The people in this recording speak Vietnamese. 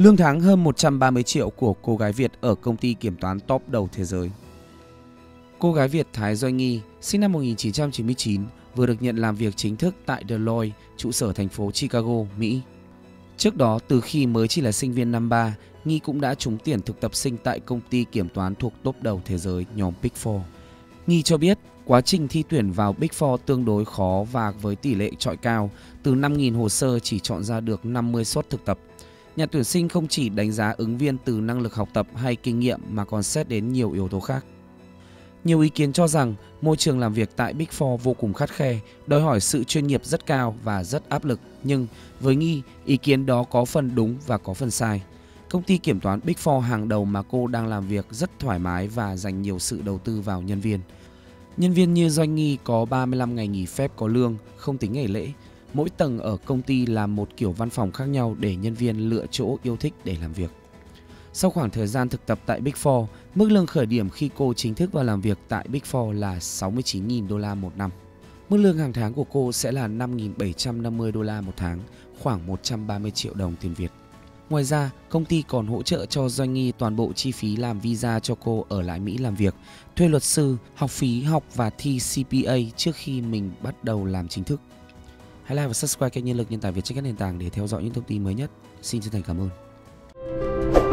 Lương tháng hơn 130 triệu của cô gái Việt ở công ty kiểm toán top đầu thế giới. Cô gái Việt Thái Doanh Nghi, sinh năm 1999, vừa được nhận làm việc chính thức tại Deloitte, trụ sở thành phố Chicago, Mỹ. Trước đó, từ khi mới chỉ là sinh viên năm 3, Nghi cũng đã trúng tuyển thực tập sinh tại công ty kiểm toán thuộc top đầu thế giới nhóm Big Four. Nghi cho biết, quá trình thi tuyển vào Big Four tương đối khó và với tỷ lệ chọi cao, từ 5.000 hồ sơ chỉ chọn ra được 50 suất thực tập. Nhà tuyển sinh không chỉ đánh giá ứng viên từ năng lực học tập hay kinh nghiệm mà còn xét đến nhiều yếu tố khác. Nhiều ý kiến cho rằng môi trường làm việc tại Big Four vô cùng khắt khe, đòi hỏi sự chuyên nghiệp rất cao và rất áp lực. Nhưng với Nghi, ý kiến đó có phần đúng và có phần sai. Công ty kiểm toán Big Four hàng đầu mà cô đang làm việc rất thoải mái và dành nhiều sự đầu tư vào nhân viên. Nhân viên như Doanh Nghi có 35 ngày nghỉ phép có lương, không tính ngày lễ. Mỗi tầng ở công ty làm một kiểu văn phòng khác nhau để nhân viên lựa chỗ yêu thích để làm việc. Sau khoảng thời gian thực tập tại Big Four, mức lương khởi điểm khi cô chính thức vào làm việc tại Big Four là 69.000 đô la một năm. Mức lương hàng tháng của cô sẽ là 5.750 đô la một tháng, khoảng 130 triệu đồng tiền Việt. Ngoài ra, công ty còn hỗ trợ cho Doanh Nghi toàn bộ chi phí làm visa cho cô ở lại Mỹ làm việc, thuê luật sư, học phí học và thi CPA trước khi mình bắt đầu làm chính thức. Hãy like và subscribe kênh Nhân lực Nhân tài Việt trên các nền tảng để theo dõi những thông tin mới nhất. Xin chân thành cảm ơn.